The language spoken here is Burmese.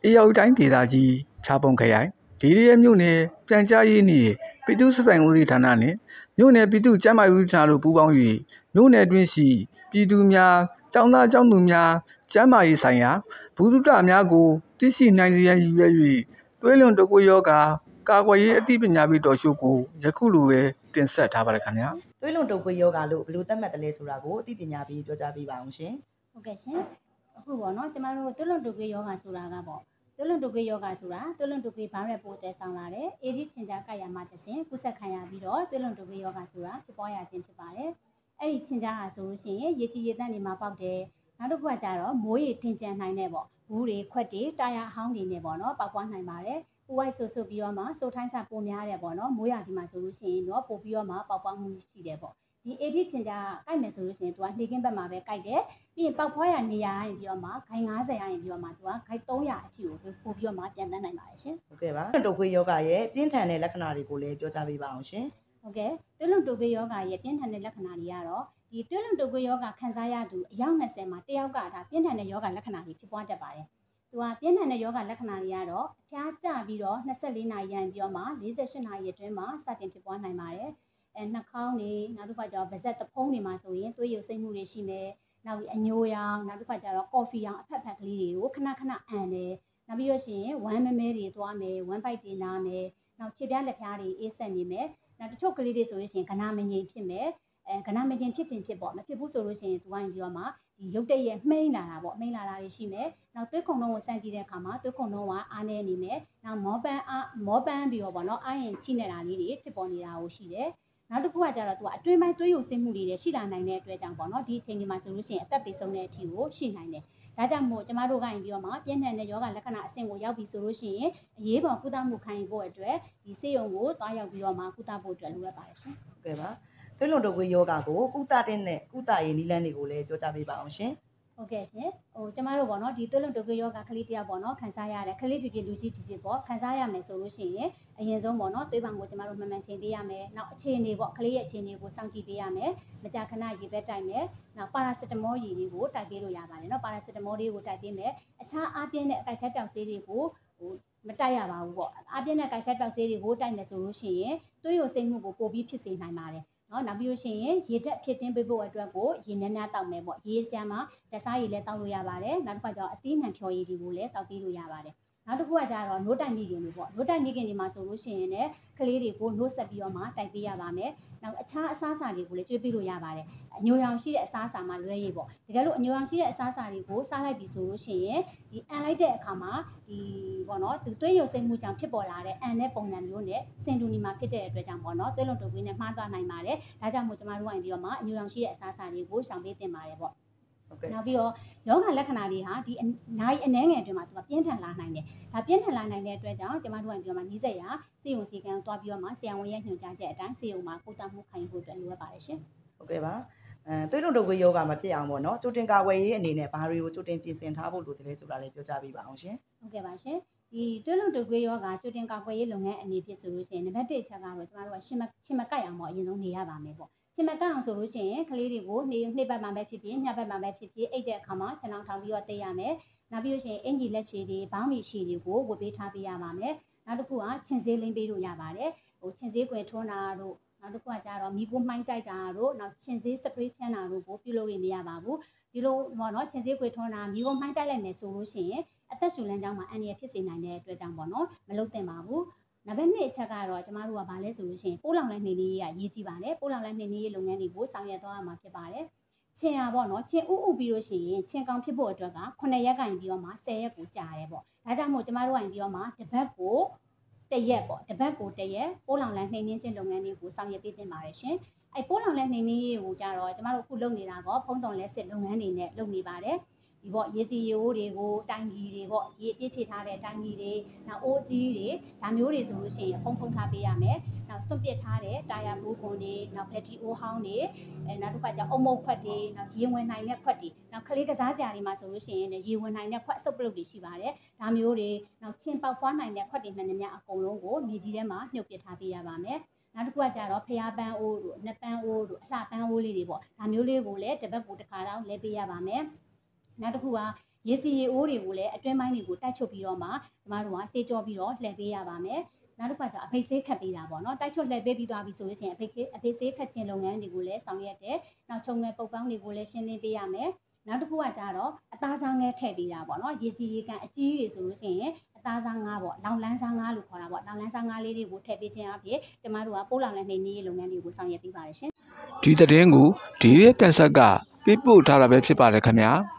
အေယောက်တိုင်းဒေသကြီးခြားပုံခရိုင်ဒီရီရဲ့မြို့နယ်ပြန်ကြားရေးနှင့်ပြည်သူ့ဆက်ဆံရေးဦးစီးဌာနနှင့်မြို့နယ်ပြည်သူ့ကျန်းမာရေးဦးစီးဌာနတို့ပူးပေါင်း၍မြို့နယ်တွင်ရှိပြည်သူများကျောင်းသားကျောင်းသူများကျန်းမာရေးဆိုင်ရာဘုဒ္ဓတာများကိုသိရှိနိုင်စေရန်ရည်ရွယ်၍သွေးလွန်တုပ်ကွေးရောဂါကာကွယ်ရေးအသိပညာပေးတော်ရှုကိုယခုလိုပဲတင်ဆက်ထားပါတယ်ခင်ဗျာသွေးလွန်တုပ်ကွေးရောဂါလို့ဘယ်လိုသတ်မှတ်တယ်လဲဆိုတာကိုအသိပညာပေးပြောကြားပေးပါအောင်ရှင်ဟုတ်ကဲ့ရှင်အခုပေါ့နော်ကျမတို့သွေးလွန်တုပ်ကွေးရောဂါဆိုတာကပေါ့သွေးလွန်တုပ်ကွေးရောဂါဆိုတာသွေးလွန်တုပ်ကွေးဗိုင်းရပ်ပိုးသက်ဆောင်လာတဲ့အေဒီချင်ကြားကပ်ရမှာတစ်ဆင့်ကူးစက်ခံရပြီးတော့သွေးလွန်တုပ်ကွေးရောဂါဆိုတာဖြစ်ပွားရခြင်းဖြစ်ပါတယ်အဲ့ဒီချင်ကြားဟာဆိုလို့ရှိရင်ရေကြည်ရေတန့်နေမှာပေါက်တယ်နောက်တစ်ခုကကြတော့မိုးရေတင်ကြံနိုင်တဲ့ပေါ့ဘူးတွေခွက်တွေတာယာအဟောင်းတွေနဲ့ပေါ့နော်ပေါက်ပွားနိုင်ပါတယ်ပူဝိုက်ဆိုပြီးတော့မှစိုးထိုင်းစာပိုများတယ်ပေါ့နော်မိုးရာဒီမှာဆိုလို့ရှိရင်တော့ပို့ပြီးတော့မှပေါက်ပွားမှုရှိတယ်ပေါ့ဒီအေဒီချင်ကြားကိုက်မယ်ဆိုလို့ရှိရင်သူကနှေကင်းဘက်မှာပဲကိုက်တယ်ပြီးရင်ပေါက်ဖွားရနေရာရင်ပြီးတော့မှဂိုင်90ရရင်ပြီးတော့မှသူကဂိုင်300အထိကိုပို့ပြီးတော့မှပြန်တန်းနိုင်ပါတယ်ရှင်ဟုတ်ကဲ့ပါတုပ်ကွေးယောဂရဲ့ပြင်းထန်တဲ့လက္ခဏာတွေကိုလည်းပြောကြားပေးပါအောင်ရှင်ဟုတ်ကဲ့သွေးလွန်တုပ်ကွေးယောဂရဲ့ပြင်းထန်တဲ့လက္ခဏာတွေကတော့ဒီသွေးလွန်တုပ်ကွေးယောဂခံစားရသူအယောက်20မှာတယောက်ကဒါပြင်းထန်တဲ့ယောဂလက္ခဏာတွေဖြစ်ပွားတတ်ပါတယ်သူကပြင်းထန်တဲ့ယောဂလက္ခဏာတွေကတော့အဖျားကျပြီးတော့24နာရီရန်ပြီးတော့မှ48နာရီအတွင်းမှာစတင်ဖြစ်ပွားနိုင်ပါတယ်နှာခေါင်းတွေနောက်တစ်ခါကျတော့ဗဇက်တဖုံးတွေမှာဆိုရင်သွေးရုပ်စိမ့်မှုတွေရှိမယ်နောက်ပြီးအညိုရောင်နောက်တစ်ခါကျတော့ကော်ဖီရောင်အဖက်ကလေးတွေကိုခဏခဏအန်တယ်နောက်ပြီးတော့ရှင်ဝမ်းမဲမဲတွေသွားမယ်ဝမ်းပိုက်တွေနားမယ်နောက်ခြေပြားလက်ဖျားတွေအေးဆက်နေမယ်နောက်တချို့ကလေးတွေဆိုရင်ကနာမငြိမ်ဖြစ်မယ်ကနာမငြိမ်ဖြစ်ခြင်းဖြစ်ပေါ့မဖြစ်ဘူးဆိုလို့ရှိရင်သူကရင်ပြီးတော့မှဒီရုပ်တရက်မှိန်းလာတာပေါ့မှိန်းလာတာတွေရှိမယ်နောက်သွေးခုံလုံးကိုစမ်းကြည့်တဲ့အခါမှာသွေးခုံလုံးကအားနေနေမယ်နောက်မောပန်းပြီးတော့ပေါ့နော်အားရင်ချိနေတာလေးတွေဖြစ်ပေါ်နေတာကိုရှိတယ်နောက်တစ်ခုကကြတော့သူကအတွင်းပိုင်းသွေးယိုစိမ့်မှုတွေရှိလာနိုင်တဲ့အတွက်ကြောင့်ပေါ့နော်ဒီအချိန်ဒီမှာဆိုလို့ရှိရင်အသက်ပေးဆုံးတဲ့အထိကိုရှိနိုင်တယ်ဒါကြောင့်မို့ကျမတို့ကရင်ပြီးတော့မှပြင်းထန်တဲ့ယောဂလက္ခဏာအဆင့်ကိုရောက်ပြီဆိုလို့ရှိရင်အရေးပေါ်ကုသမှုခံယူဖို့အတွက်ဒီဆေးရုံကိုသွားရောက်ပြီးတော့မှကုသဖို့အတွက်လိုအပ်ပါတယ်ရှင်ဟုတ်ကဲ့ပါသွေးလွန်တုပ်ကွေးယောဂကိုကုသတဲ့နဲ့ကုသရေးနည်းလမ်းတွေကိုလည်းပြောကြားပေးပါအောင်ရှင်ဟုတ်ကဲ့ရှင်ကျမတို့ပေါ့နော်ဒီသွေးလွန်တုပ်ကွေးယောဂကလေးတယောက်ပေါ့နော်ခံစားရတဲ့ကလေးဖြစ်လူကြီးဖြစ်ပေါ့ခံစားရမယ်ဆိုလို့ရှိရင်အရင်ဆုံးပေါ့နော်သွေးပေါင်ကိုကျမတို့မှန်မှန်ချိန်ပေးရမယ်နောက်အခြေအနေပေါ့ကလေးရဲ့အခြေအနေကိုစောင့်ကြည့်ပေးရမယ်မကြာခဏရေဘက်တိုက်မယ်နောက်ပါရာစတမောရည်တွေကိုတိုက်ပေးလို့ရပါတယ်နော်ပါရာစတမောလေးကိုတိုက်ပေးမယ်အခြားအားပြင်းတဲ့အကိုက်ခတ်ပြောက်ဆေးတွေကိုမတိုက်ရပါဘူးပေါ့အားပြင်းတဲ့အကိုက်ခတ်ပြောက်ဆေးတွေကိုတိုက်မယ်ဆိုလို့ရှိရင်သွေးယိုစိမ့်မှုကိုပိုပြီးဖြစ်စေနိုင်ပါတယ်နော်နောက်ပြီးလို့ရှိရင်ရေတက်ဖြစ်တင်းပေးဖို့အတွက်ကိုရေများများတောက်မယ်ပေါ့ရေဆရာမှာတစားရည်လည်းတောက်လို့ရပါတယ်နောက်တစ်ခါကျတော့အသီးနှံဖြော်ရည်တွေကိုလည်းတောက်ပေးလို့ရပါတယ်နောက်တစ်ခုကကြတော့နို့တိုက်မိခင်တွေပေါ့နို့တိုက်မိခင်တွေမှာဆိုလို့ရှိရင်လည်းကလေးတွေကိုနို့ဆက်ပြီးတော့မှတိုက်ပေးရပါမယ်နောက်အခြားအစားအစာတွေကိုလည်းကျွေးပေးလို့ရပါတယ်အညိုရောင်ရှိတဲ့အစားအစာမှာလွဲရည်ပေါ့တကယ်လို့အညိုရောင်ရှိတဲ့အစားအစာတွေကိုစားလိုက်ပြီဆိုလို့ရှိရင်ဒီအန်လိုက်တဲ့အခါမှာဒီပေါ့နော်သွေးရုပ်စိမ့်မှုကြောင့်ဖြစ်ပေါ်လာတဲ့အန်တဲ့ပုံစံမျိုးနဲ့စင်တူနီမှာဖြစ်တဲ့အတွက်ကြောင့်ပေါ့နော်သွေးလွန်တုပ်ကွေးနဲ့မှားသွားနိုင်ပါတယ်ဒါကြောင့်မို့ကျမတို့ဝင်ပြီးတော့မှအညိုရောင်ရှိတဲ့အစားအစာတွေကိုရှောင်ပေးသင့်ပါတယ်ပေါ့နောက်ပြီးတော့ယောဂလက္ခဏာတွေဟာဒီနိုင်အနှဲငယ်အတွင်းမှာသူကပြင်းထန်လာနိုင်တယ်။ဒါပြင်းထန်လာနိုင်တဲ့အတွက်ကြောင့်ကျမတို့ကပြောမှာနီးစက်ရစေယုံစီကံသွားပြီးတော့မှဆရာဝန်ရဲ့ညွှန်ကြားချက်အတိုင်းစေယုံမှာကုသမှုခံယူဖို့အတွက်လိုအပ်ပါတယ်ရှင်။ဟုတ်ကဲ့ပါ။သွေးလွန်တုပ်ကွေးယောဂမဖြစ်အောင်ပေါ့နော်။ကြိုတင်ကာကွယ်ရေးအနေနဲ့ဘာတွေကိုကြိုတင်ပြင်ဆင်ထားဖို့လိုတယ်လဲဆိုတာလည်းပြောကြားပေးပါအောင်ရှင်။ဟုတ်ကဲ့ပါရှင်။ဒီသွေးလွန်တုပ်ကွေးယောဂကြိုတင်ကာကွယ်ရေးလုပ်ငန်းအနေဖြင့်ဆိုလို့ရှိရင်နံပါတ်1အချက်ကတော့ကျမတို့ကရှင်မကိုက်အောင်ပေါ့အရင်ဆုံးနေရပါမယ်ပေါ့။ချင်မကအောင်ဆိုလို့ရှိရင်ကလေးတွေကိုနှိပ်ပတ်မှာပဲဖြစ်ဖြစ်ညှပ်ပတ်မှာပဲဖြစ်ဖြစ်အိတ်တဲ့အခါမှာခြေထောက်ထောင်ပြီးတော့တိတ်ရမယ်။နောက်ပြီးလို့ရှိရင်အင်ဂျီလက်ရှည်တွေဘောင်းမီရှည်တွေကိုဝတ်ပေးထားပေးရပါမယ်။နောက်တစ်ခုကခြင်ဆေးလိမ့်ပေးလို့ရပါတယ်။ခြင်ဆေးကွယ်ထွန်းတာတို့နောက်တစ်ခုကကြတော့မီကိုမှိုင်းတိုက်တာတို့နောက်ခြင်ဆေးစပရေးဖြန်းတာတို့ကိုပြုလုပ်လို့မရပါဘူး။ဒီလိုပေါ့နော်ခြင်ဆေးကွယ်ထွန်းတာမီကိုမှိုင်းတိုက်လိုက်မယ်ဆိုလို့ရှိရင်အသက်ရှူလမ်းကြောင်းမှာအန္တရာယ်ဖြစ်စေနိုင်တဲ့အတွက်ကြောင့်ပေါ့နော်မလုပ်သင့်ပါဘူး။နံပါတ်2အချက်ကတော့ကျမတို့ကဘာလဲဆိုလို့ရှိရင်ပိုးလောင်လိုက်နှိမ်နင်းရေးကရေးကြည့်ပါတယ်ပိုးလောင်လိုက်နှိမ်နင်းရေးလုပ်ငန်းတွေကိုဆောင်ရွက်သွားရမှာဖြစ်ပါတယ်ချင်းရပေါ့နော်ချင်းဥပြီးလို့ရှိရင်ချင်းကောင်ဖြစ်ဖို့အတွက်က9ရက်ကင်ပြီးတော့မှ10ရက်ကိုကြာတယ်ပေါ့ဒါကြောင့်မို့ကျမတို့ကင်ပြီးတော့မှတစ်ပတ်ကို1ရက်ပေါ့တစ်ပတ်ကို1ရက်ပိုးလောင်လိုက်နှိမ်နင်းခြင်းလုပ်ငန်းတွေကိုဆောင်ရွက်ပေးသင့်ပါတယ်ရှင်အဲပိုးလောင်လိုက်နှိမ်နင်းရေးကိုကြတော့ကျမတို့အခုလုပ်နေတာကဖုံးတုံလက်စစ်လုပ်ငန်းတွေနဲ့လုပ်နေပါတယ်ဒီပေါ့ရေစီရိုးတွေကိုတိုင်ကြီးတွေပေါ့ရေပြည့်ဖြည့်ထားတဲ့တိုင်ကြီးတွေနောက်အိုးကြီးတွေဒါမျိုးတွေဆိုလို့ရှိရင်ဖုံးထားပေးရမယ်နောက်စွန့်ပစ်ထားတဲ့တာယာဘူးကွန်တွေနောက်ဘက်ထရီအိုးဟောင်းတွေနောက်တစ်ခါကျအုံမုတ်ခွက်တွေနောက်ရေဝင်နိုင်တဲ့ခွက်တွေနောက်ကလေးကစားစရာတွေမှာဆိုလို့ရှိရင်ရေဝင်နိုင်တဲ့ခွက်အစုပ်ပလုတ်တွေရှိပါတယ်ဒါမျိုးတွေနောက်ချင်းပေါက်ဖွားနိုင်တဲ့ခွက်တွေမှန်သမျှအကုန်လုံးကိုမြေကြီးထဲမှာမြုပ်ပစ်ထားပေးရပါမယ်နောက်တစ်ခုကကြတော့ဖျားပန်းအိုးတို့နှစ်ပန်းအိုးတို့အလှပန်းအိုးလေးတွေပေါ့ဒါမျိုးလေးကိုလည်းတစ်ပတ်ကိုတစ်ခါတော့လဲပေးရပါမယ်နောက်တစ်ခုကရေစီရေအိုးတွေကိုလည်းအတွင်းပိုင်းတွေကိုတိုက်ချုပ်ပြီးတော့မှကျမတို့ကဆေးကြောပြီးတော့လှည့်ပေးရပါမယ်နောက်တစ်ခါကျအဖိတ်ဆေးခတ်ပေးတာပေါ့နော်တိုက်ချုပ်လှည့်ပေးပြီးသွားပြီဆိုလို့ရှိရင်အဖိတ်ဆေးခတ်ခြင်းလုပ်ငန်းတွေကိုလည်းဆောင်ရွက်တယ်နောက်ချုံငယ်ပုတ်ပေါင်းတွေကိုလည်းရှင်းလင်းပေးရမယ်နောက်တစ်ခုကကြတော့အသားစားငဲထည့်ပေးတာပေါ့နော်ရေစီရေကန်အကြီးတွေဆိုလို့ရှိရင်အသားစားငါးပေါ့လောင်လန်းစားငါးလို့ခေါ်တာပေါ့လောင်လန်းစားငါးလေးတွေကိုထည့်ပေးခြင်းအပြင်ကျမတို့ကပိုးလောင်တဲ့နှိမ်နင်းရေးလုပ်ငန်းတွေကိုဆောင်ရွက်ပေးပါတယ်ရှင်ဒီသတင်းကိုဒီရဲ့ပြန်ဆက်ကပြပို့ထားတာပဲဖြစ်ပါတယ်ခင်ဗျာ